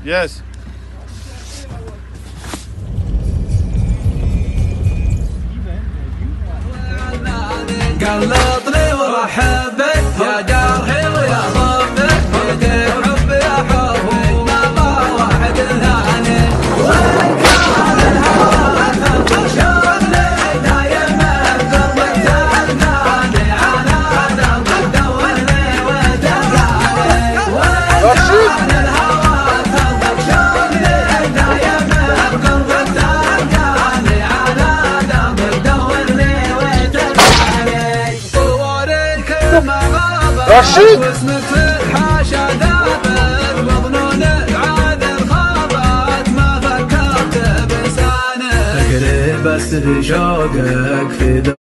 Yes. قلطني ورحب بك يا جرحي ويا ضبك ولقيت حبي يا حبي ما ضاع واحد ثاني وإن كان الهوى خلق شغلي دايما قربك تلقاني على دربك دورني وتلقاني وإن كان الهوى خلق شغلي دايما قربك تلقاني على دربك دورني وتلقاني صورك ما غابت رشيد واسمك في الحاشا ذابت مظنونك عاذر خابت ما فكرت بلسانك فكري بس في شوقك في